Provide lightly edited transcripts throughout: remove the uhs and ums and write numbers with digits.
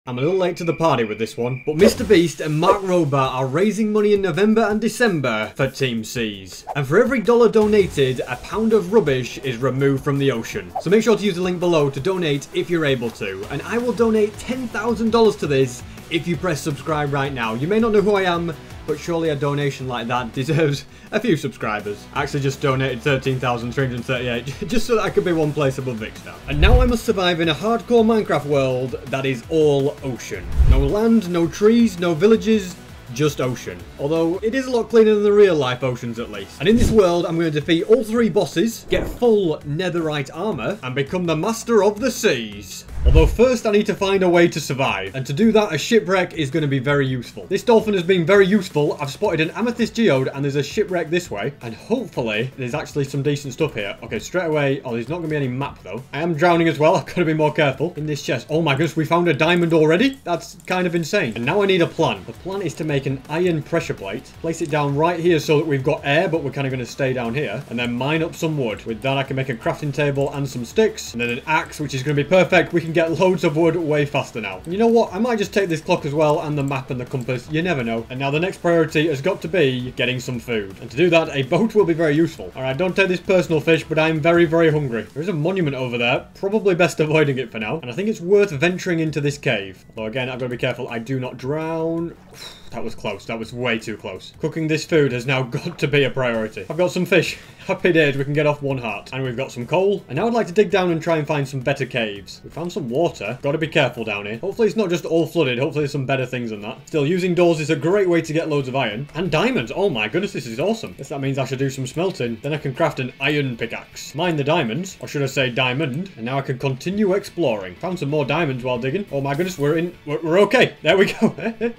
I'm a little late to the party with this one, but Mr. Beast and Mark Robart are raising money in November and December for Team Seas. And for every dollar donated, a pound of rubbish is removed from the ocean. So make sure to use the link below to donate if you're able to. And I will donate $10,000 to this if you press subscribe right now. You may not know who I am, but surely a donation like that deserves a few subscribers. I actually just donated 13,338 just so that I could be one place above Vix now. And now I must survive in a hardcore Minecraft world that is all ocean. No land, no trees, no villages, just ocean. Although, it is a lot cleaner than the real life oceans at least. And in this world, I'm going to defeat all 3 bosses, get full netherite armor, and become the master of the seas. Although first I need to find a way to survive. And to do that, a shipwreck is going to be very useful. This dolphin has been very useful. I've spotted an amethyst geode and there's a shipwreck this way. And hopefully there's actually some decent stuff here. Okay, straight away. Oh, there's not going to be any map though. I am drowning as well. I've got to be more careful. In this chest. Oh my goodness, we found a diamond already? That's kind of insane. And now I need a plan. The plan is to make an iron pressure plate. Place it down right here so that we've got air, but we're kind of going to stay down here. And then mine up some wood. With that, I can make a crafting table and some sticks. And then an axe, which is going to be perfect. We can get loads of wood way faster now. And you know what? I might just take this clock as well and the map and the compass. You never know. And now the next priority has got to be getting some food. And to do that, a boat will be very useful. Alright, don't take this personal fish, but I'm very, very hungry. There is a monument over there. Probably best avoiding it for now. And I think it's worth venturing into this cave. Although again, I've got to be careful. I do not drown. That was close. That was way too close. Cooking this food has now got to be a priority. I've got some fish. Happy days, we can get off 1 heart. And we've got some coal. And now I'd like to dig down and try and find some better caves. We found some water. Got to be careful down here. Hopefully it's not just all flooded. Hopefully there's some better things than that. Still, using doors is a great way to get loads of iron. And diamonds. Oh my goodness, this is awesome. Guess that means I should do some smelting. Then I can craft an iron pickaxe. Mine the diamonds. Or should I say diamond. And now I can continue exploring. Found some more diamonds while digging. Oh my goodness, we're okay. There we go.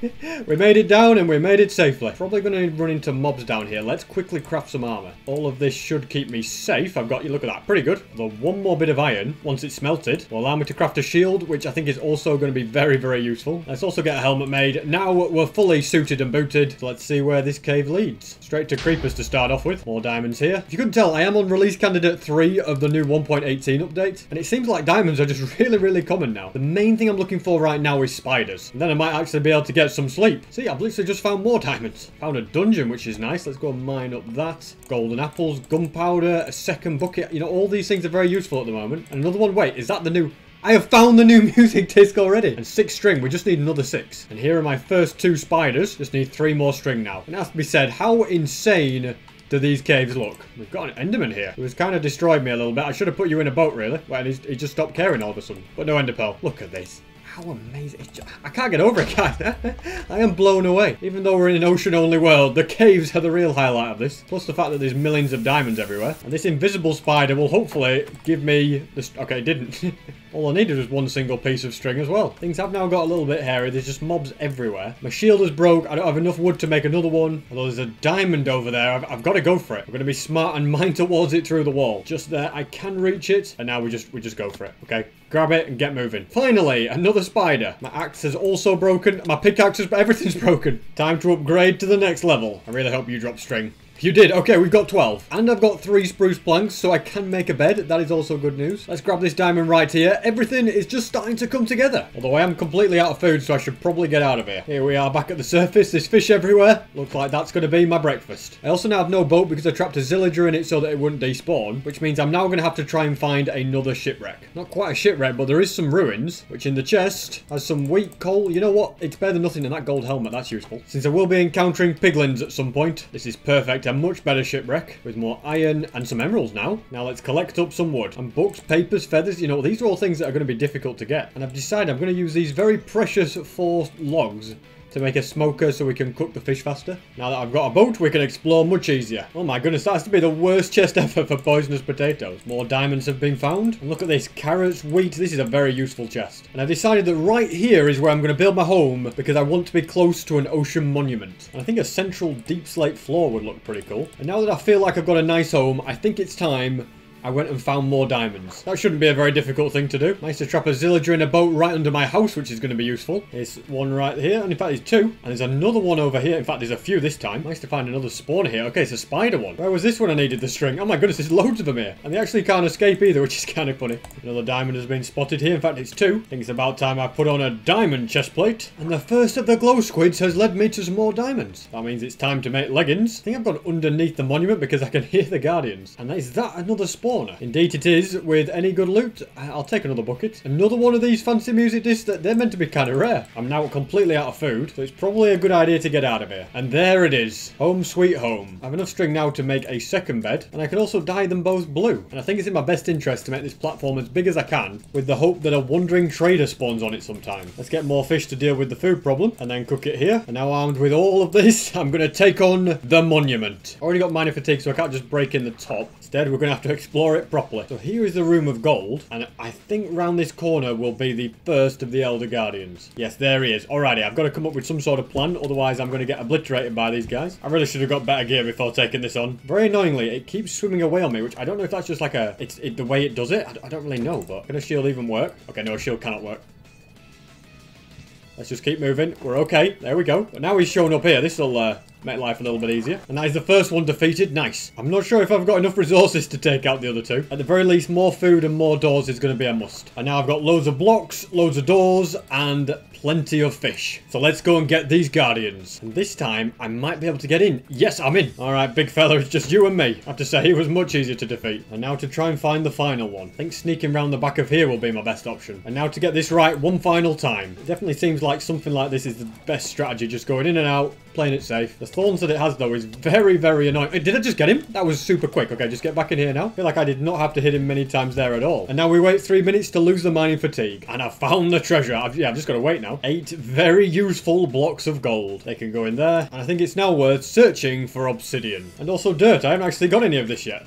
We made it down and we made it safely. Probably going to run into mobs down here. Let's quickly craft some armor. All of this should keep me safe. I've got, you look at that, pretty good. Although 1 more bit of iron, once it's smelted, will allow me to craft a shield, which I think is also going to be very, very useful. Let's also get a helmet made. Now we're fully suited and booted. So let's see where this cave leads. Straight to creepers to start off with. More diamonds here. If you couldn't tell, I am on release candidate 3 of the new 1.18 update. And it seems like diamonds are just really, really common now. The main thing I'm looking for right now is spiders. And then I might actually be able to get some sleep. See, I've literally just found more diamonds. Found a dungeon, which is nice. Let's go and mine up that. Golden apples, gunpowder, a second bucket. You know, all these things are very useful at the moment. And another one, wait, is that the new... I have found the new music disc already. And 6 string, we just need another 6. And here are my first 2 spiders. Just need 3 more string now. And it has to be said, how insane do these caves look? We've got an enderman here. It was kind of destroyed me a little bit. I should have put you in a boat, really. Well, he just stopped caring all of a sudden. But no ender pearl. Look at this. How amazing. I can't get over it, guys. I am blown away. Even though we're in an ocean-only world, the caves are the real highlight of this. Plus the fact that there's millions of diamonds everywhere. And this invisible spider will hopefully give me this... Okay, it didn't. All I needed was 1 single piece of string as well. Things have now got a little bit hairy. There's just mobs everywhere. My shield is broke. I don't have enough wood to make another one. Although there's a diamond over there. I've got to go for it. I'm going to be smart and mine towards it through the wall. Just there. I can reach it. And now we just go for it. Okay. Grab it and get moving. Finally, another spider. My axe is also broken. My pickaxe is... Everything's broken. Time to upgrade to the next level. I really hope you drop string. You did. Okay, we've got 12. And I've got 3 spruce planks, so I can make a bed. That is also good news. Let's grab this diamond right here. Everything is just starting to come together. Although I am completely out of food, so I should probably get out of here. Here we are back at the surface. There's fish everywhere. Looks like that's going to be my breakfast. I also now have no boat because I trapped a zillager in it so that it wouldn't despawn, which means I'm now going to have to try and find another shipwreck. Not quite a shipwreck, but there is some ruins, which in the chest has some wheat coal. You know what? It's better than nothing in that gold helmet. That's useful. Since I will be encountering piglins at some point, this is perfect. A much better shipwreck with more iron and some emeralds now. Now let's collect up some wood. And books, papers, feathers. You know, these are all things that are going to be difficult to get. And I've decided I'm going to use these very precious 4 logs to make a smoker so we can cook the fish faster. Now that I've got a boat, we can explore much easier. Oh my goodness, that has to be the worst chest ever for poisonous potatoes. More diamonds have been found. And look at this, carrots, wheat. This is a very useful chest. And I've decided that right here is where I'm going to build my home because I want to be close to an ocean monument. And I think a central deep slate floor would look pretty cool. And now that I feel like I've got a nice home, I think it's time I went and found more diamonds. That shouldn't be a very difficult thing to do. Managed to trap a villager in a boat right under my house, which is going to be useful. There's one right here, and in fact there's two. And there's another one over here. In fact, there's a few this time. Managed to find another spawner here. Okay, it's a spider one. Where was this when I needed the string? Oh my goodness, there's loads of them here. And they actually can't escape either, which is kind of funny. Another diamond has been spotted here. In fact, it's two. I think it's about time I put on a diamond chest plate. And the first of the glow squids has led me to some more diamonds. That means it's time to make leggings. I think I've gone underneath the monument because I can hear the guardians. And is that another spawner? Indeed it is. With any good loot, I'll take another bucket. Another one of these fancy music discs that they're meant to be kind of rare. I'm now completely out of food, so it's probably a good idea to get out of here. And there it is. Home sweet home. I have enough string now to make a second bed, and I can also dye them both blue. And I think it's in my best interest to make this platform as big as I can, with the hope that a wandering trader spawns on it sometime. Let's get more fish to deal with the food problem, and then cook it here. And now armed with all of this, I'm going to take on the monument. Already got mining fatigue, so I can't just break in the top. Instead, we're going to have to explore it properly. So here is the room of gold, and I think round this corner will be the first of the Elder Guardians. Yes, there he is. Alrighty, I've got to come up with some sort of plan, otherwise I'm going to get obliterated by these guys. I really should have got better gear before taking this on. Very annoyingly, it keeps swimming away on me, which I don't know if that's just like the way it does it. I don't really know, but can a shield even work? Okay, no, a shield cannot work. Let's just keep moving. We're okay. There we go. But now he's shown up here. This will make life a little bit easier. And that is the first one defeated. Nice. I'm not sure if I've got enough resources to take out the other two. At the very least, more food and more doors is going to be a must. And now I've got loads of blocks, loads of doors, and plenty of fish. So let's go and get these guardians. And this time, I might be able to get in. Yes, I'm in. All right, big fella, it's just you and me. I have to say, it was much easier to defeat. And now to try and find the final one. I think sneaking around the back of here will be my best option. And now to get this right one final time. It definitely seems like something like this is the best strategy. Just going in and out, playing it safe. The thorns that it has, though, is very, very annoying. Did I just get him? That was super quick. Okay, just get back in here now. I feel like I did not have to hit him many times there at all. And now we wait 3 minutes to lose the mining fatigue. And I found the treasure. I've just got to wait now. 8 very useful blocks of gold. They can go in there. And I think it's now worth searching for obsidian. And also dirt. I haven't actually got any of this yet.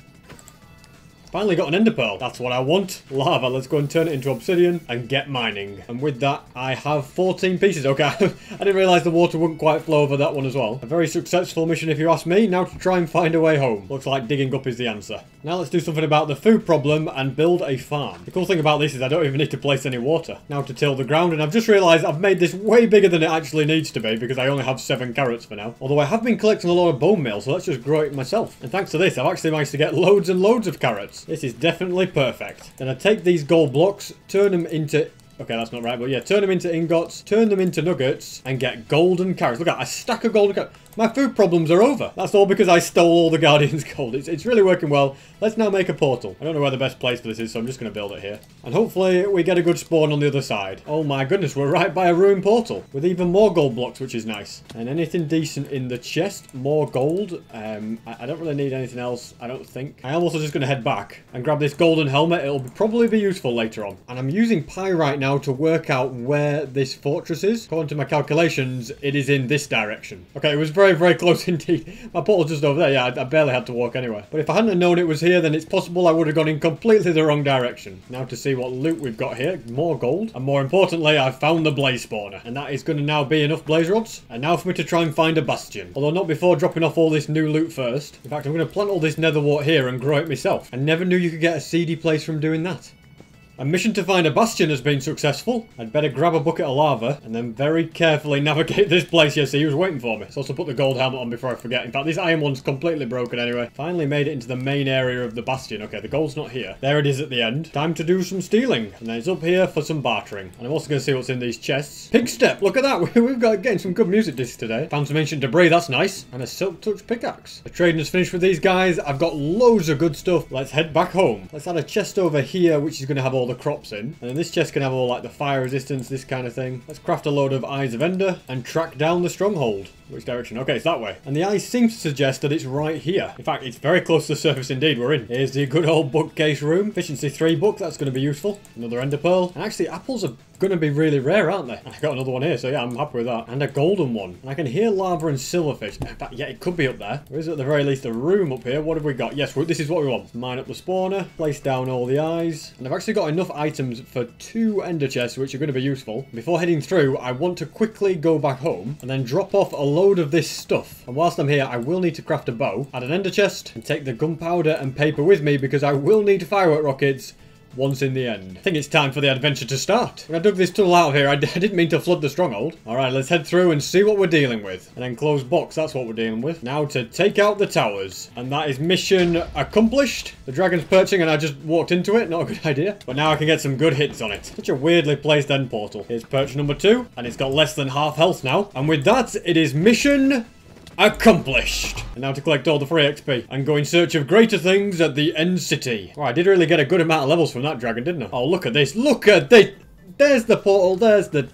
Finally got an ender pearl. That's what I want. Lava. Let's go and turn it into obsidian and get mining. And with that, I have 14 pieces. Okay, I didn't realise the water wouldn't quite flow over that one as well. A very successful mission if you ask me. Now to try and find a way home. Looks like digging up is the answer. Now let's do something about the food problem and build a farm. The cool thing about this is I don't even need to place any water. Now to till the ground, and I've just realised I've made this way bigger than it actually needs to be because I only have 7 carrots for now. Although I have been collecting a lot of bone meal, so let's just grow it myself. And thanks to this, I've actually managed to get loads and loads of carrots. This is definitely perfect. Then I take these gold blocks, turn them into... Okay, that's not right, but yeah, turn them into ingots, turn them into nuggets, and get golden carrots. Look at that, a stack of golden carrots. My food problems are over. That's all because I stole all the Guardian's gold. It's really working well. Let's now make a portal. I don't know where the best place for this is, so I'm just going to build it here. And hopefully we get a good spawn on the other side. Oh my goodness, we're right by a ruined portal. With even more gold blocks, which is nice. And anything decent in the chest. More gold. I don't really need anything else, I don't think. I am also just going to head back and grab this golden helmet. It'll probably be useful later on. And I'm using Pi right now to work out where this fortress is. According to my calculations, it is in this direction. Okay, it was very, very close indeed. My portal's just over there. Yeah, I barely had to walk anywhere. But if I hadn't known it was here, then it's possible I would have gone in completely the wrong direction. Now to see what loot we've got here. More gold. And more importantly, I've found the blaze spawner. And that is going to now be enough blaze rods. And now for me to try and find a bastion. Although not before dropping off all this new loot first. In fact, I'm going to plant all this nether wart here and grow it myself. I never knew you could get a seedy place from doing that. A mission to find a bastion has been successful. I'd better grab a bucket of lava and then very carefully navigate this place. Yes, he was waiting for me. So also put the gold helmet on before I forget. In fact, this iron one's completely broken anyway. Finally made it into the main area of the bastion. Okay, the gold's not here. There it is at the end. Time to do some stealing. And then it's up here for some bartering. And I'm also going to see what's in these chests. Pig step, look at that. We've got getting some good music discs today. Found some ancient debris, that's nice. And a silk touch pickaxe. The trading is finished with these guys. I've got loads of good stuff. Let's head back home. Let's add a chest over here, which is going to have all the crops in. And then this chest can have all like the fire resistance, this kind of thing. Let's craft a load of Eyes of Ender and track down the stronghold. Which direction? Okay, it's that way. And the eye seems to suggest that it's right here. In fact, it's very close to the surface indeed. We're in. Here's the good old bookcase room. Efficiency 3 book. That's going to be useful. Another ender pearl. And actually, apples are going to be really rare, aren't they? I got another one here, so yeah, I'm happy with that. And a golden one. And I can hear lava and silverfish. In fact, yeah, it could be up there. There is at the very least a room up here. What have we got? Yes, this is what we want. Mine up the spawner, place down all the eyes. And I've actually got enough items for 2 ender chests, which are going to be useful. Before heading through, I want to quickly go back home and then drop off a load of this stuff. And whilst I'm here, I will need to craft a bow, add an ender chest, and take the gunpowder and paper with me because I will need firework rockets once in the end. I think it's time for the adventure to start. When I dug this tunnel out of here, I didn't mean to flood the stronghold. Alright, let's head through and see what we're dealing with. An enclosed box, that's what we're dealing with. Now to take out the towers. And that is mission accomplished. The dragon's perching and I just walked into it. Not a good idea. But now I can get some good hits on it. Such a weirdly placed end portal. Here's perch number 2. And it's got less than half health now. And with that, it is mission accomplished. And now to collect all the free XP and go in search of greater things at the end city. Oh, I did really get a good amount of levels from that dragon, didn't I? Oh, look at this. Look at this. There's the portal. There's the...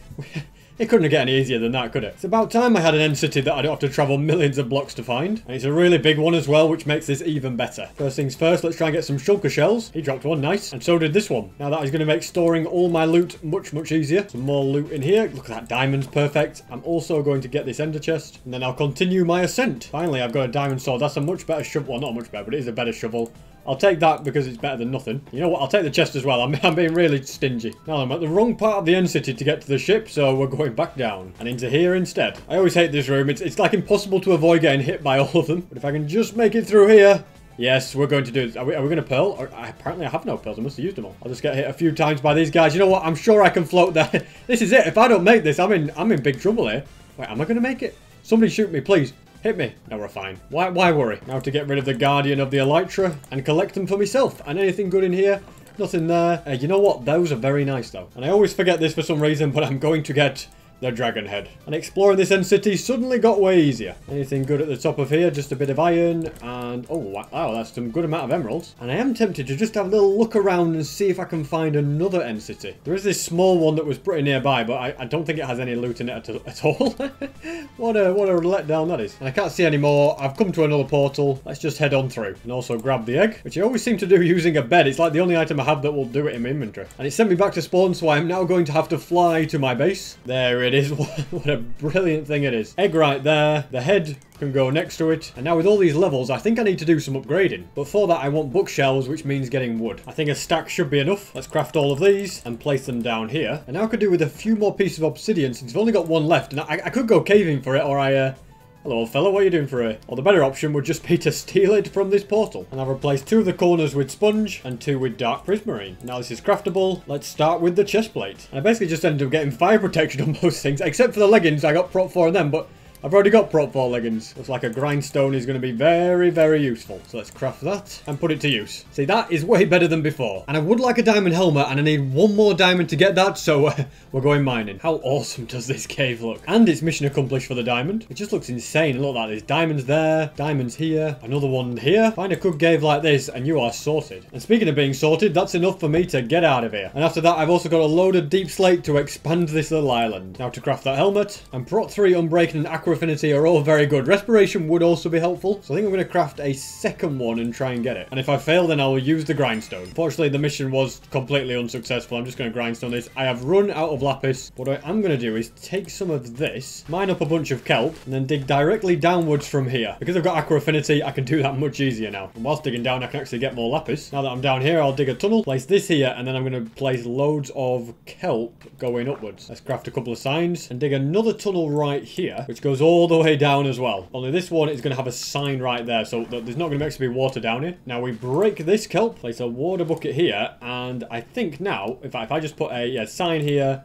It couldn't get any easier than that, could it? It's about time I had an end city that I don't have to travel millions of blocks to find. And it's a really big one as well, which makes this even better. First things first, let's try and get some shulker shells. He dropped one, nice. And so did this one. Now that is going to make storing all my loot much, much easier. Some more loot in here. Look at that, diamonds, perfect. I'm also going to get this ender chest. And then I'll continue my ascent. Finally, I've got a diamond sword. That's a much better shovel. Well, not much better, but it is a better shovel. I'll take that because it's better than nothing. You know what? I'll take the chest as well. I'm being really stingy. Now I'm at the wrong part of the end city to get to the ship, so we're going back down and into here instead. I always hate this room. It's like impossible to avoid getting hit by all of them. But if I can just make it through here... Yes, we're going to do this. Are we going to pearl? Apparently I have no pearls. I must have used them all. I'll just get hit a few times by these guys. You know what? I'm sure I can float there. This is it. If I don't make this, I'm in big trouble here. Wait, am I going to make it? Somebody shoot me, please. Hit me. No, we're fine. Why worry? Now to get rid of the Guardian of the Elytra and collect them for myself. And anything good in here? Nothing there. You know what? Those are very nice though. And I always forget this for some reason, but I'm going to get the dragon head. And exploring this end city suddenly got way easier. Anything good at the top of here? Just a bit of iron and... Oh, wow, that's some good amount of emeralds. And I am tempted to just have a little look around and see if I can find another end city. There is this small one that was pretty nearby, but I don't think it has any loot in it at all. What a letdown that is. And I can't see any more. I've come to another portal. Let's just head on through. And also grab the egg, which I always seem to do using a bed. It's like the only item I have that will do it in my inventory. And it sent me back to spawn, so I am now going to have to fly to my base. There it is. What a brilliant thing it is. Egg right there. The head can go next to it. And now with all these levels, I think I need to do some upgrading. But for that, I want bookshelves, which means getting wood. I think a stack should be enough. Let's craft all of these and place them down here. And now I could do with a few more pieces of obsidian since I've only got one left. And I could go caving for it, or hello, old fella, what are you doing for it? Or the better option would just be to steal it from this portal. And I've replaced 2 of the corners with sponge and 2 with dark prismarine. Now this is craftable. Let's start with the chest plate. And I basically just ended up getting fire protection on most things, except for the leggings. I got prop 4 on them, but I've already got prop 4 leggings. Looks like a grindstone is going to be very, very useful. So let's craft that and put it to use. See, that is way better than before. And I would like a diamond helmet, and I need 1 more diamond to get that, so we're going mining. How awesome does this cave look? And it's mission accomplished for the diamond. It just looks insane. Look at that. There's diamonds there, diamonds here, another one here. Find a good cave like this, and you are sorted. And speaking of being sorted, that's enough for me to get out of here. And after that, I've also got a load of deep slate to expand this little island. Now to craft that helmet, and prot 3, unbreaking, and aqua affinity are all very good. Respiration would also be helpful. So I think I'm going to craft a second one and try and get it. And if I fail, then I'll use the grindstone. Fortunately, the mission was completely unsuccessful. I'm just going to grindstone this. I have run out of lapis. What I am going to do is take some of this, mine up a bunch of kelp, and then dig directly downwards from here. Because I've got aqua affinity, I can do that much easier now. And whilst digging down, I can actually get more lapis. Now that I'm down here, I'll dig a tunnel, place this here, and then I'm going to place loads of kelp going upwards. Let's craft a couple of signs and dig another tunnel right here, which goes all the way down as well. Only this one is going to have a sign right there, so there's not going to actually be water down here. Now we break this kelp, place a water bucket here, and I think now, if I just put a sign here,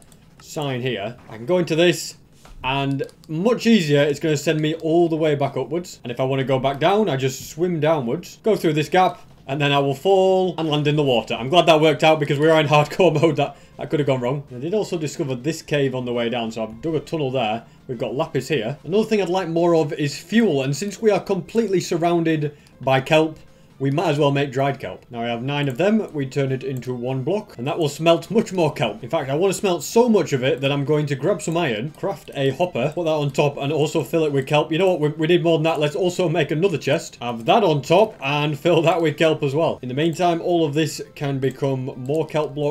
I can go into this, and much easier, it's going to send me all the way back upwards. And if I want to go back down, I just swim downwards, go through this gap, and then I will fall and land in the water. I'm glad that worked out because we are in hardcore mode. That could have gone wrong. I did also discover this cave on the way down, so I've dug a tunnel there. We've got lapis here. Another thing I'd like more of is fuel, and since we are completely surrounded by kelp, we might as well make dried kelp. Now I have 9 of them. We turn it into 1 block, and that will smelt much more kelp. In fact, I want to smelt so much of it that I'm going to grab some iron, craft a hopper, put that on top, and also fill it with kelp. You know what? We need more than that. Let's also make another chest, have that on top, and fill that with kelp as well. In the meantime, all of this can become more kelp blocks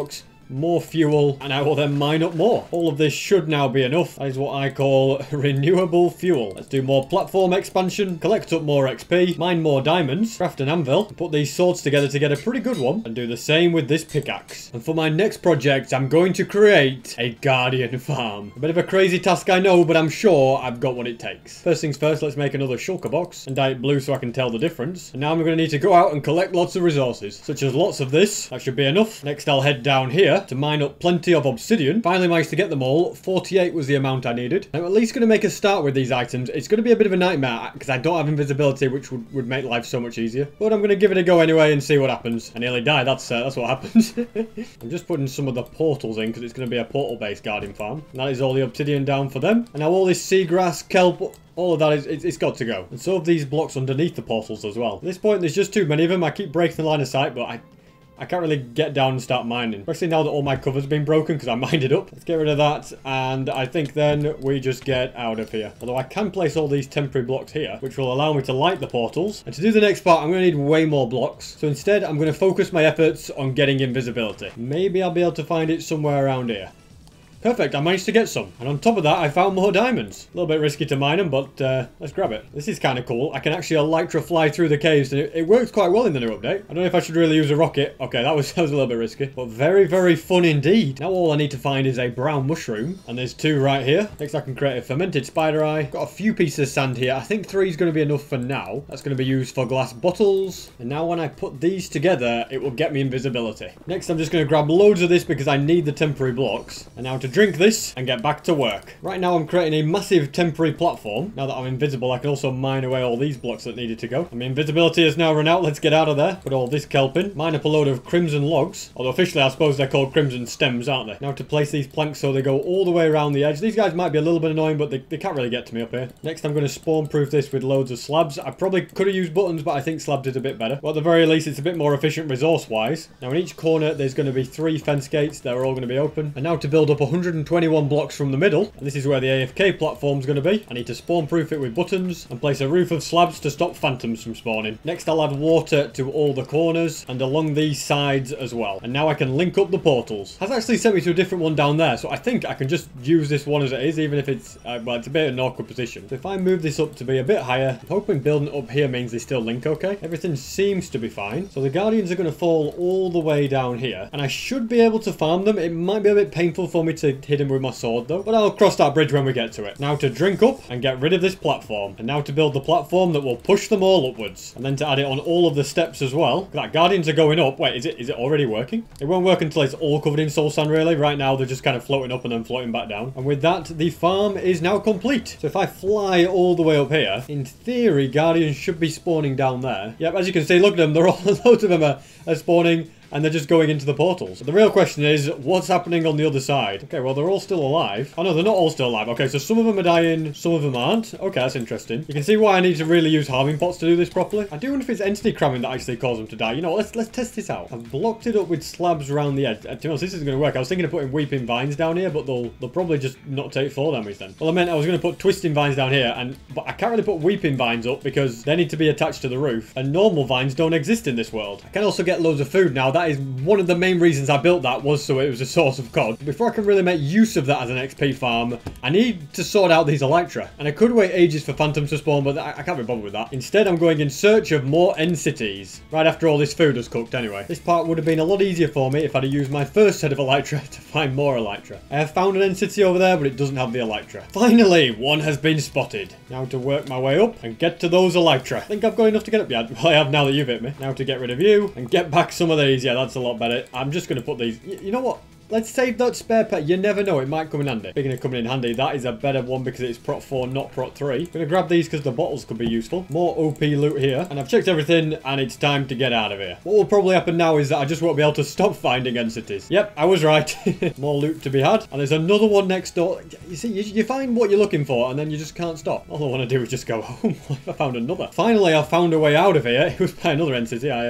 more fuel, and I will then mine up more. All of this should now be enough. That is what I call renewable fuel. Let's do more platform expansion, collect up more XP, mine more diamonds, craft an anvil, put these swords together to get a pretty good one, and do the same with this pickaxe. And for my next project, I'm going to create a guardian farm. A bit of a crazy task, I know, but I'm sure I've got what it takes. First things first, let's make another shulker box and dye it blue so I can tell the difference. And now I'm going to need to go out and collect lots of resources, such as lots of this. That should be enough. Next, I'll head down here to mine up plenty of obsidian. Finally managed to get them all. 48 was the amount I needed. I'm at least going to make a start with these items. It's going to be a bit of a nightmare because I don't have invisibility, which would make life so much easier. But I'm going to give it a go anyway and see what happens. I nearly died. That's what happens. I'm just putting some of the portals in because it's going to be a portal-based guardian farm. And that is all the obsidian down for them. And now all this seagrass, kelp, all of that it's got to go. And so have these blocks underneath the portals as well. At this point, there's just too many of them. I keep breaking the line of sight, but I can't really get down and start mining. Especially now that all my cover's been broken because I mined it up. Let's get rid of that. And I think then we just get out of here. Although I can place all these temporary blocks here, which will allow me to light the portals. And to do the next part, I'm going to need way more blocks. So instead, I'm going to focus my efforts on getting invisibility. Maybe I'll be able to find it somewhere around here. Perfect, I managed to get some. And on top of that, I found more diamonds. A little bit risky to mine them, but let's grab it. This is kind of cool. I can actually elytra fly through the caves, and it works quite well in the new update. I don't know if I should really use a rocket. Okay, that was a little bit risky, but very, very fun indeed. Now all I need to find is a brown mushroom, and there's 2 right here. Next I can create a fermented spider eye. Got a few pieces of sand here. I think 3 is going to be enough for now. That's going to be used for glass bottles. And now when I put these together, it will get me invisibility. Next I'm just going to grab loads of this because I need the temporary blocks. And now to drink this and get back to work. Right now I'm creating a massive temporary platform. Now that I'm invisible, I can also mine away all these blocks that needed to go. I mean, invisibility has now run out. Let's get out of there. Put all this kelp in. Mine up a load of crimson logs. Although officially I suppose they're called crimson stems, aren't they? Now to place these planks so they go all the way around the edge. These guys might be a little bit annoying, but they can't really get to me up here. Next I'm going to spawn proof this with loads of slabs. I probably could have used buttons, but I think slabs is a bit better. But at the very least it's a bit more efficient resource wise. Now in each corner there's going to be 3 fence gates. They're all going to be open. And now to build up 121 blocks from the middle, and this is where the AFK platform is going to be. I need to spawn proof it with buttons and place a roof of slabs to stop phantoms from spawning. Next I'll add water to all the corners and along these sides as well. And now I can link up the portals. Has actually sent me to a different one down there, so I think I can just use this one as it is, even if it's well, it's a bit of an awkward position. So if I move this up to be a bit higher, I'm hoping building it up here means they still link okay. Everything seems to be fine. So the guardians are going to fall all the way down here, and I should be able to farm them. It might be a bit painful for me to hit them with my sword though, but I'll cross that bridge when we get to it. Now to drink up and get rid of this platform. And now to build the platform that will push them all upwards. And then to add it on all of the steps as well. That guardians are going up. Wait, is it already working? It won't work until it's all covered in soul sand really. Right now they're just kind of floating up and then floating back down. And with that, the farm is now complete. So if I fly all the way up here, in theory, guardians should be spawning down there. Yep, as you can see, look at them. They're all, loads of them are spawning. And they're just going into the portals. The real question is, what's happening on the other side? Okay, well, they're all still alive. Oh, no, they're not all still alive. Okay, so some of them are dying, some of them aren't. Okay, that's interesting. You can see why I need to really use harving pots to do this properly. I do wonder if it's entity cramming that actually caused them to die. You know, let's test this out. I've blocked it up with slabs around the edge. To be honest, this isn't going to work. I was thinking of putting weeping vines down here, but they'll probably just not take fall damage then. Well, I meant I was going to put twisting vines down here, but I can't really put weeping vines up because they need to be attached to the roof, and normal vines don't exist in this world. I can also get loads of food now. That is one of the main reasons I built that, was so it was a source of COD. Before I can really make use of that as an XP farm, I need to sort out these elytra. And I could wait ages for phantoms to spawn, but I can't be bothered with that. Instead, I'm going in search of more end cities. Right after all this food is cooked anyway. This part would have been a lot easier for me if I'd have used my first set of elytra to find more elytra. I have found an end city over there, but it doesn't have the elytra. Finally, one has been spotted. Now to work my way up and get to those elytra. I think I've got enough to get up yet. Well, I have now that you've hit me. Now to get rid of you and get back some of these. Yeah, that's a lot better. I'm just going to put these... You know what? Let's save that spare pet. You never know. It might come in handy. Speaking of coming in handy, that is a better one because it's prot 4, not prot 3. Gonna grab these because the bottles could be useful. More OP loot here. And I've checked everything and it's time to get out of here. What will probably happen now is that I just won't be able to stop finding entities. Yep, I was right. More loot to be had. And there's another one next door. You see, you find what you're looking for and then you just can't stop. All I want to do is just go home. I found another. Finally, I found a way out of here. It was by another entity. I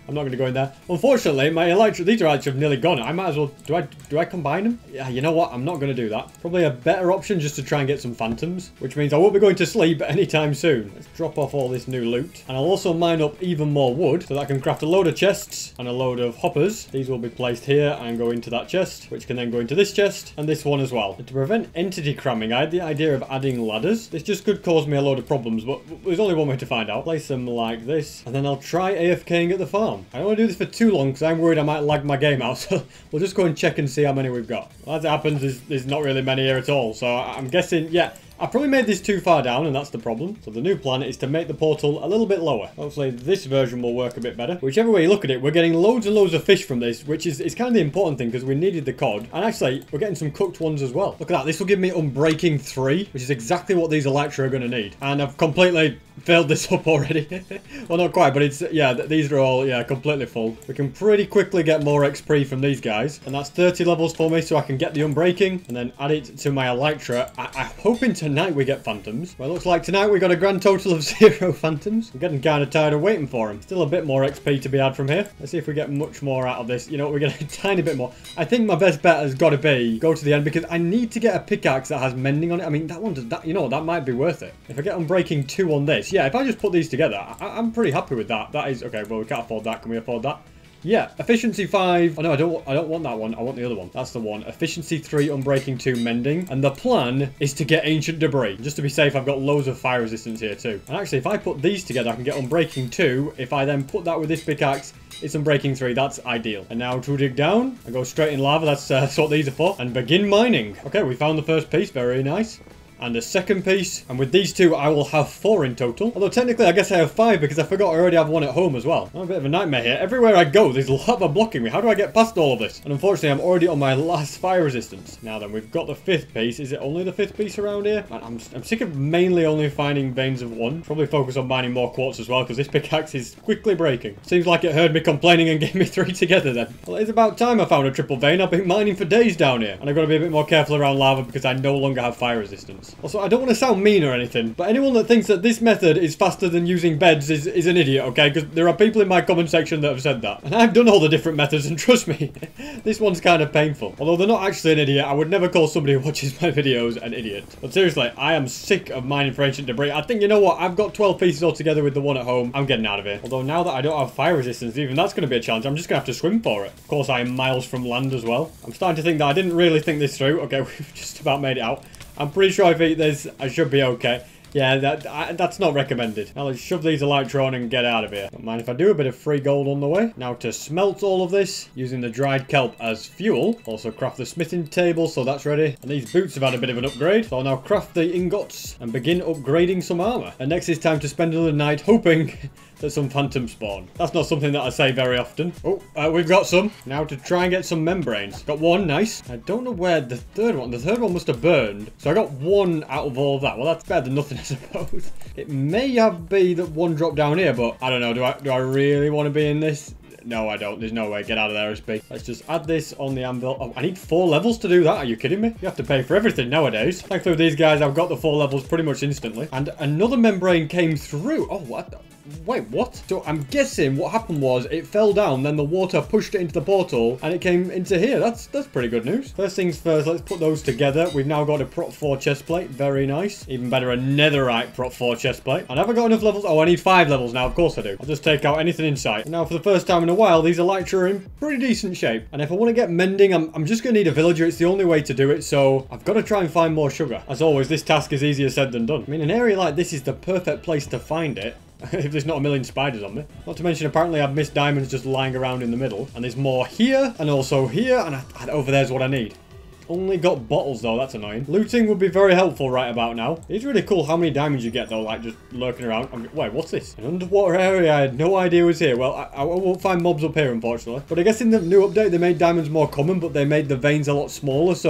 I'm not going to go in there. Unfortunately, my elytra, these elytra have nearly gone. I might as well, do I combine them? Yeah, you know what? I'm not going to do that. Probably a better option just to try and get some phantoms, which means I won't be going to sleep anytime soon. Let's drop off all this new loot. And I'll also mine up even more wood so that I can craft a load of chests and a load of hoppers. These will be placed here and go into that chest, which can then go into this chest and this one as well. And to prevent entity cramming, I had the idea of adding ladders. This just could cause me a load of problems, but there's only one way to find out. Place them like this, and then I'll try AFKing at the farm. I don't want to do this for too long because I'm worried I might lag my game out, so we'll just go and check and see how many we've got. Well, as it happens, there's not really many here at all, so I'm guessing, yeah, I probably made this too far down, and that's the problem. So the new plan is to make the portal a little bit lower. Hopefully this version will work a bit better. Whichever way you look at it, we're getting loads and loads of fish from this, which is kind of the important thing because we needed the cod. And actually, we're getting some cooked ones as well. Look at that. This will give me Unbreaking 3, which is exactly what these elytra are going to need. And I've completely filled this up already. Well, not quite, but it's, yeah, these are all, yeah, completely full. We can pretty quickly get more XP from these guys. And that's 30 levels for me, so I can get the Unbreaking and then add it to my elytra. I'm hoping tonight we get phantoms. Well, it looks like tonight we got a grand total of 0 phantoms. I'm getting kind of tired of waiting for them. Still a bit more XP to be had from here. Let's see if we get much more out of this. You know, we get a tiny bit more. I think my best bet has got to be go to the end because I need to get a pickaxe that has mending on it. I mean, that one does that. You know, that might be worth it. If I get Unbreaking 2 on this, yeah, if I just put these together, I'm pretty happy with that. That is okay. Well, we can't afford that. Can we afford that? Yeah, efficiency 5. Oh no, I don't want that one. I want the other one. That's the one. Efficiency 3, Unbreaking 2, mending. And the plan is to get ancient debris. Just to be safe, I've got loads of fire resistance here too. And actually, if I put these together, I can get Unbreaking 2. If I then put that with this pickaxe, it's Unbreaking 3. That's ideal. And now to dig down, I go straight in lava. That's what these are for. And begin mining. Okay, we found the first piece. Very nice. And the second piece, and with these two I will have 4 in total. Although technically I guess I have 5 because I forgot I already have one at home as well. I'm a bit of a nightmare here. Everywhere I go there's lava blocking me. How do I get past all of this? And unfortunately I'm already on my last fire resistance. Now then, we've got the 5th piece. Is it only the 5th piece around here? I'm sick of mainly only finding veins of 1. Probably focus on mining more quartz as well because this pickaxe is quickly breaking. Seems like it heard me complaining and gave me 3 together then. Well, it's about time I found a triple vein. I've been mining for days down here. And I've got to be a bit more careful around lava because I no longer have fire resistance. Also, I don't want to sound mean or anything, but anyone that thinks that this method is faster than using beds is an idiot, okay? Because there are people in my comment section that have said that. And I've done all the different methods, and trust me, this one's kind of painful. Although they're not actually an idiot, I would never call somebody who watches my videos an idiot. But seriously, I am sick of mining for ancient debris. I think, you know what? I've got 12 pieces altogether with the one at home. I'm getting out of here. Although now that I don't have fire resistance, even that's going to be a challenge. I'm just going to have to swim for it. Of course, I am miles from land as well. I'm starting to think that I didn't really think this through. Okay, we've just about made it out. I'm pretty sure if I eat this, I should be okay. Yeah, that's not recommended. Now let's shove these elytra on and get out of here. Don't mind if I do. A bit of free gold on the way. Now to smelt all of this, using the dried kelp as fuel. Also craft the smithing table, so that's ready. And these boots have had a bit of an upgrade. So I'll now craft the ingots and begin upgrading some armor. And next it's time to spend another night hoping that some phantoms spawn. That's not something that I say very often. Oh, we've got some. Now to try and get some membranes. Got one, nice. I don't know where the third one must have burned. So I got 1 out of all of that. Well, that's better than nothing, I suppose. It may be that 1 dropped down here, but I don't know. Do I really want to be in this? No, I don't. There's no way. Get out of there, SB. Let's just add this on the anvil. Oh, I need 4 levels to do that. Are you kidding me? You have to pay for everything nowadays. Thankfully with these guys, I've got the 4 levels pretty much instantly. And another membrane came through. Oh, what? Wait, what? So I'm guessing what happened was it fell down, then the water pushed it into the portal, and it came into here. That's pretty good news. First things first, let's put those together. We've now got a prop 4 chest plate. Very nice. Even better, a netherite prop 4 chest plate. And have I got enough levels? Oh, I need 5 levels now. Of course I do. I'll just take out anything in sight. And now for the first time in a while, these elytra are in pretty decent shape. And if I want to get mending, I'm just going to need a villager. It's the only way to do it, so I've got to try and find more sugar. As always, this task is easier said than done. I mean, an area like this is the perfect place to find it. If there's not a million spiders on me. Not to mention, apparently I've missed diamonds just lying around in the middle. And there's more here, and also here, and over there's what I need. Only got bottles though, that's annoying. Looting would be very helpful right about now. It's really cool how many diamonds you get though, like just lurking around. Wait, what's this? An underwater area I had no idea was here. Well, I won't find mobs up here, unfortunately. But I guess in the new update, they made diamonds more common, but they made the veins a lot smaller, so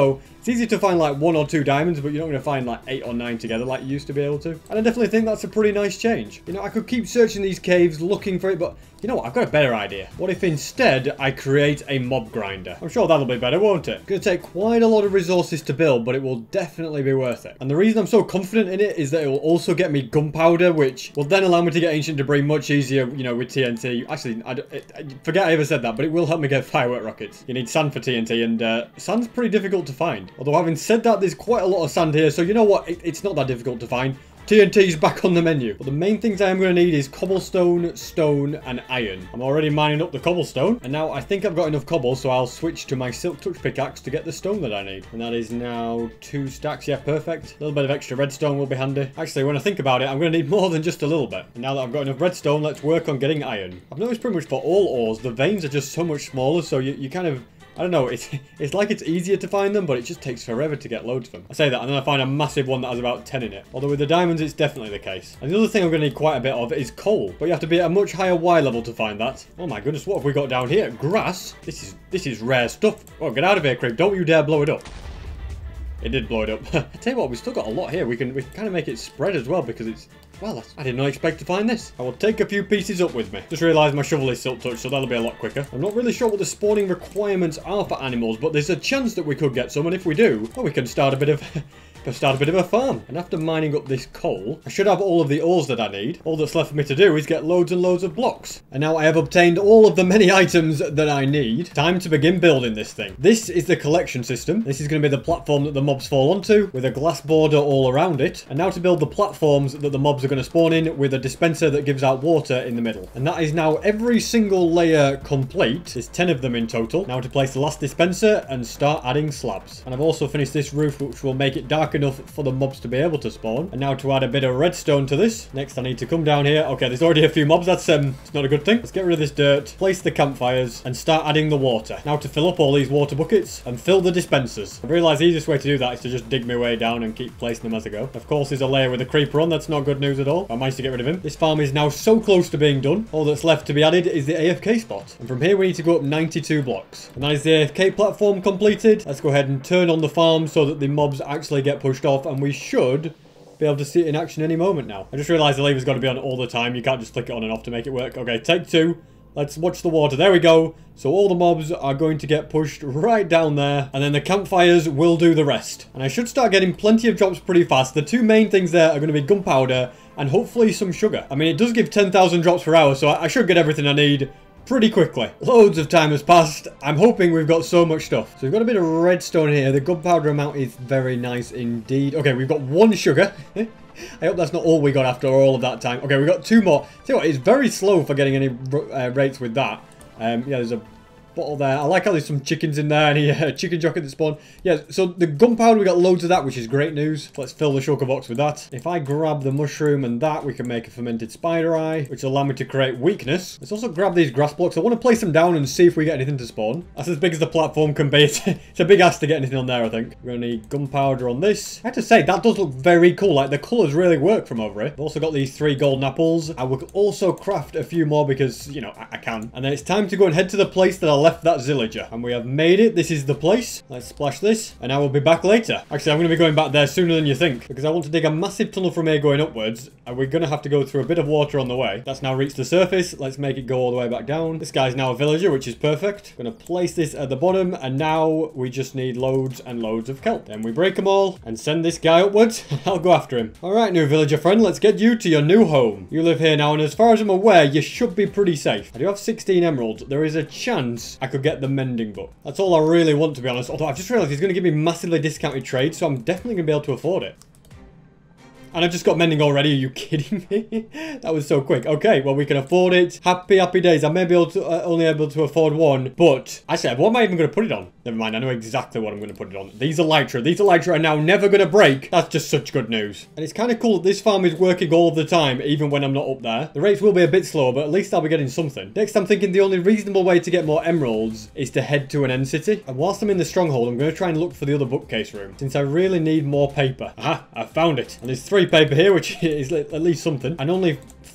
It's easy to find like 1 or 2 diamonds, but you're not going to find like 8 or 9 together like you used to be able to. And I definitely think that's a pretty nice change. You know, I could keep searching these caves, looking for it, but you know what? I've got a better idea. What if instead I create a mob grinder? I'm sure that'll be better, won't it? It's going to take quite a lot of resources to build, but it will definitely be worth it. And the reason I'm so confident in it is that it will also get me gunpowder, which will then allow me to get ancient debris much easier, you know, with TNT. Actually, I forget I ever said that, but it will help me get firework rockets. You need sand for TNT, and sand's pretty difficult to find. Although having said that, there's quite a lot of sand here, so you know what? It's not that difficult to find. TNT's back on the menu. But the main things I am going to need is cobblestone, stone, and iron. I'm already mining up the cobblestone. And now I think I've got enough cobble, so I'll switch to my silk touch pickaxe to get the stone that I need. And that is now 2 stacks. Yeah, perfect. A little bit of extra redstone will be handy. Actually, when I think about it, I'm going to need more than just a little bit. And now that I've got enough redstone, let's work on getting iron. I've noticed pretty much for all ores, the veins are just so much smaller, so you kind of... I don't know, it's like it's easier to find them, but it just takes forever to get loads of them. I say that, and then I find a massive one that has about 10 in it. Although with the diamonds, it's definitely the case. And the other thing I'm going to need quite a bit of is coal. But you have to be at a much higher Y level to find that. Oh my goodness, what have we got down here? Grass? This is rare stuff. Oh, get out of here, Creep. Don't you dare blow it up. It did blow it up. I tell you what, we've still got a lot here. We can kind of make it spread as well because it's... Well, I did not expect to find this. I will take a few pieces up with me. Just realised my shovel is silk touch, so that'll be a lot quicker. I'm not really sure what the spawning requirements are for animals, but there's a chance that we could get some, and if we do, well, we can start a bit of... a farm. And after mining up this coal, I should have all of the ores that I need. All that's left for me to do is get loads and loads of blocks. And now I have obtained all of the many items that I need. Time to begin building this thing. This is the collection system. This is going to be the platform that the mobs fall onto, with a glass border all around it. And now to build the platforms that the mobs are going to spawn in, with a dispenser that gives out water in the middle. And that is now every single layer complete. There's 10 of them in total. Now to place the last dispenser and start adding slabs. And I've also finished this roof, which will make it dark enough for the mobs to be able to spawn. And now to add a bit of redstone to this. Next I need to come down here. Okay, there's already a few mobs. That's it's not a good thing. Let's get rid of this dirt, place the campfires, and start adding the water. Now to fill up all these water buckets and fill the dispensers. I've realised the easiest way to do that is to just dig my way down and keep placing them as I go. Of course, there's a layer with a creeper on. That's not good news at all. I managed to get rid of him. This farm is now so close to being done. All that's left to be added is the AFK spot. And from here we need to go up 92 blocks. And that is the AFK platform completed. Let's go ahead and turn on the farm so that the mobs actually get pushed off, and we should be able to see it in action any moment now. I just realised the lever's got to be on all the time. You can't just flick it on and off to make it work. Okay, take 2. Let's watch the water. There we go. So all the mobs are going to get pushed right down there. And then the campfires will do the rest. And I should start getting plenty of drops pretty fast. The 2 main things there are going to be gunpowder and hopefully some sugar. I mean, it does give 10,000 drops per hour, so I should get everything I need pretty quickly. Loads of time has passed. I'm hoping we've got so much stuff. So we've got a bit of redstone here. The gunpowder amount is very nice indeed. Okay, we've got 1 sugar. I hope that's not all we got after all of that time. Okay, we've got 2 more. Tell you what, it's very slow for getting any rates with that. Yeah, there's a bottle there. I like how there's some chickens in there and a chicken jock at the spawn. Yeah, so the gunpowder, we got loads of that, which is great news. Let's fill the shulker box with that. If I grab the mushroom and that, we can make a fermented spider eye, which will allow me to create weakness. Let's also grab these grass blocks. I want to place them down and see if we get anything to spawn. That's as big as the platform can be. It's a big ask to get anything on there, I think. We're going to need gunpowder on this. I have to say, that does look very cool. Like, the colours really work from over it. I've also got these 3 golden apples. I will also craft a few more because, you know, I can. And then it's time to go and head to the place that I left that villager. And we have made it. This is the place. Let's splash this. And I will be back later. Actually, I'm going to be going back there sooner than you think, because I want to dig a massive tunnel from here going upwards. And we're going to have to go through a bit of water on the way. That's now reached the surface. Let's make it go all the way back down. This guy's now a villager, which is perfect. I'm going to place this at the bottom. And now we just need loads and loads of kelp. Then we break them all and send this guy upwards. I'll go after him. All right, new villager friend. Let's get you to your new home. You live here now, and as far as I'm aware, you should be pretty safe. I do have 16 emeralds. There is a chance I could get the mending book. That's all I really want, to be honest. Although I've just realised he's going to give me massively discounted trade, so I'm definitely going to be able to afford it. And I've just got mending already. Are you kidding me? That was so quick. Okay, well, we can afford it. Happy, happy days. I may be able to, only able to afford 1, but actually, what am I even going to put it on? Never mind, I know exactly what I'm going to put it on. These elytra. These elytra are now never going to break. That's just such good news. And it's kind of cool that this farm is working all of the time, even when I'm not up there. The rates will be a bit slower, but at least I'll be getting something. Next, I'm thinking the only reasonable way to get more emeralds is to head to an end city. And whilst I'm in the stronghold, I'm going to try and look for the other bookcase room, since I really need more paper. Aha, I found it. And there's 3 paper here, which is at least something. And only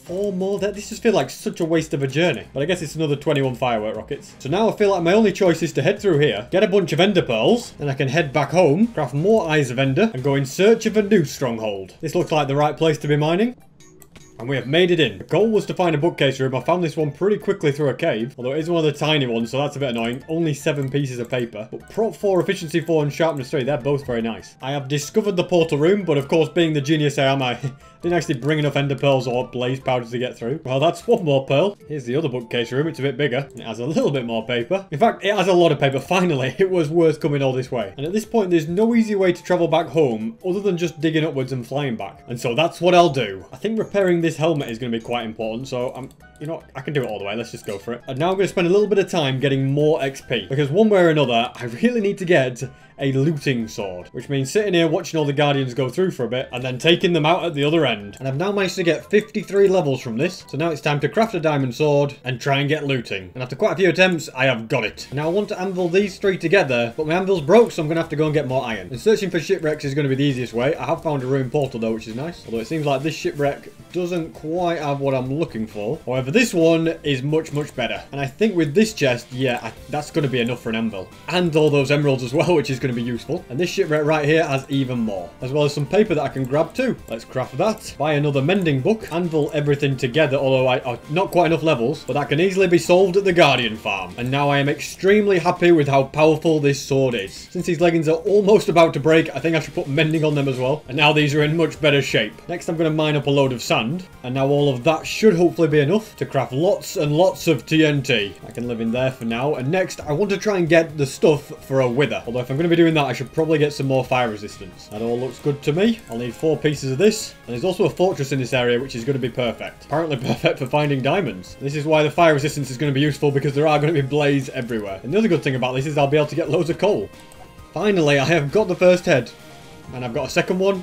4 more there. This just feels like such a waste of a journey. But I guess it's another 21 firework rockets. So now I feel like my only choice is to head through here, get a bunch of ender pearls, then I can head back home, craft more eyes of ender, and go in search of a new stronghold. This looks like the right place to be mining. And we have made it in. The goal was to find a bookcase room. I found this one pretty quickly through a cave. Although it is one of the tiny ones, so that's a bit annoying. Only 7 pieces of paper. But Prop 4, Efficiency 4 and Sharpness 3, they're both very nice. I have discovered the portal room, but of course, being the genius I am, I didn't actually bring enough ender pearls or blaze powder to get through. Well, that's 1 more pearl. Here's the other bookcase room. It's a bit bigger. It has a little bit more paper. In fact, it has a lot of paper. Finally, it was worth coming all this way. And at this point, there's no easy way to travel back home other than just digging upwards and flying back. And so that's what I'll do. I think repairing this helmet is going to be quite important, so you know, I can do it all the way. Let's just go for it. And now I'm going to spend a little bit of time getting more XP, because one way or another, I really need to get a looting sword, which means sitting here watching all the guardians go through for a bit and then taking them out at the other end. And I've now managed to get 53 levels from this, so now it's time to craft a diamond sword and try and get looting. And after quite a few attempts, I have got it. Now I want to anvil these 3 together, but my anvil's broke, so I'm going to have to go and get more iron. And searching for shipwrecks is going to be the easiest way. I have found a ruined portal though, which is nice, although it seems like this shipwreck doesn't quite have what I'm looking for. However, this one is much, much better. And I think with this chest, yeah, that's going to be enough for an anvil. And all those emeralds as well, which is going to be useful. And this shipwreck right here has even more, as well as some paper that I can grab too. Let's craft that. Buy another mending book. Anvil everything together, although not quite enough levels, but that can easily be solved at the Guardian farm. And now I am extremely happy with how powerful this sword is. Since these leggings are almost about to break, I think I should put mending on them as well. And now these are in much better shape. Next, I'm going to mine up a load of sand. And now all of that should hopefully be enough to craft lots and lots of TNT. I can live in there for now. And next, I want to try and get the stuff for a wither. Although if I'm going to be doing that, I should probably get some more fire resistance. That all looks good to me. I'll need 4 pieces of this. And there's also a fortress in this area, which is going to be perfect. Apparently perfect for finding diamonds. This is why the fire resistance is going to be useful, because there are going to be blazes everywhere. And the other good thing about this is I'll be able to get loads of coal. Finally, I have got the first head. And I've got a second one.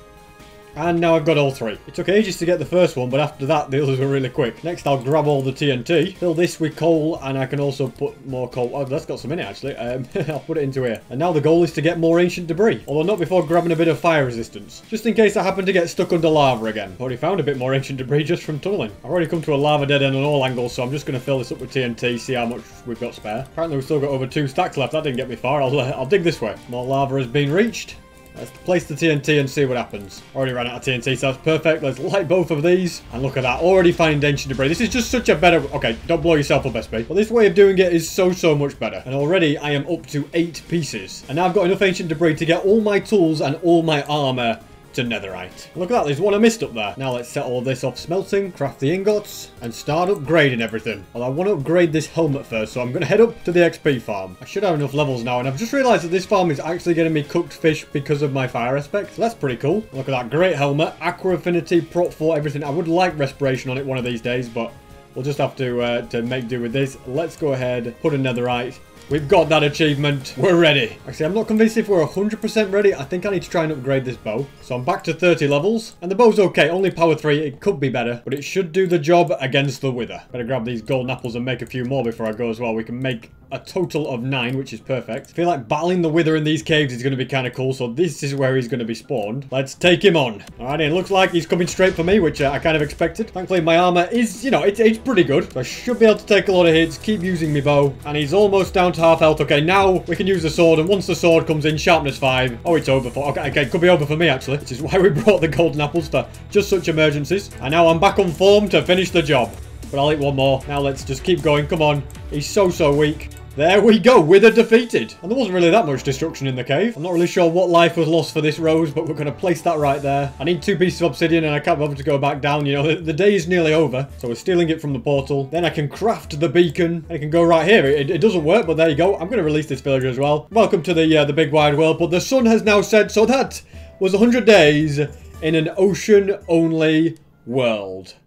And now I've got all 3. It took ages to get the first one, but after that, the others were really quick. Next, I'll grab all the TNT, fill this with coal, and I can also put more coal. Oh, that's got some in it, actually. I'll put it into here. And now the goal is to get more ancient debris, although not before grabbing a bit of fire resistance, just in case I happen to get stuck under lava again. I've already found a bit more ancient debris just from tunneling. I've already come to a lava dead end on all angles, so I'm just going to fill this up with TNT, see how much we've got spare. Apparently, we've still got over 2 stacks left. That didn't get me far. I'll dig this way. More lava has been reached. Let's place the TNT and see what happens. Already ran out of TNT, so that's perfect. Let's light both of these. And look at that. Already finding ancient debris. This is just such a better... Okay, don't blow yourself up, SB. But this way of doing it is so much better. And already I am up to 8 pieces. And now I've got enough ancient debris to get all my tools and all my armor to netherite. Look at that, there's one I missed up there. Now let's set all this off smelting, craft the ingots, and start upgrading everything. Well, I want to upgrade this helmet first, so I'm going to head up to the XP farm. I should have enough levels now, and I've just realised that this farm is actually getting me cooked fish because of my fire aspect. So that's pretty cool. Look at that great helmet, aqua affinity, prop 4, everything. I would like respiration on it one of these days, but we'll just have to make do with this. Let's go ahead, put a netherite. We've got that achievement. We're ready. Actually, I'm not convinced if we're 100% ready. I think I need to try and upgrade this bow. So I'm back to 30 levels. And the bow's okay. Only power 3. It could be better. But it should do the job against the wither. Better grab these golden apples and make a few more before I go as well. We can make a total of 9, which is perfect. I feel like battling the wither in these caves is going to be kind of cool. So this is where he's going to be spawned. Let's take him on. Alright, it looks like he's coming straight for me, which I kind of expected. Thankfully, my armor is, you know, it's pretty good. So I should be able to take a lot of hits, keep using my bow. And he's almost down to half health. Okay, now we can use the sword. And once the sword comes in, sharpness 5. Oh, it's over for... Okay, it could be over for me, actually. Which is why we brought the golden apples for just such emergencies. And now I'm back on form to finish the job. But I'll eat one more. Now let's just keep going. Come on. He's so weak. There we go, wither defeated. And there wasn't really that much destruction in the cave. I'm not really sure what life was lost for this rose, but we're going to place that right there. I need 2 pieces of obsidian and I can't bother to go back down. You know, the day is nearly over. So we're stealing it from the portal. Then I can craft the beacon. I can go right here. It doesn't work, but there you go. I'm going to release this villager as well. Welcome to the big wide world. But the sun has now set, so that was 100 days in an ocean-only world.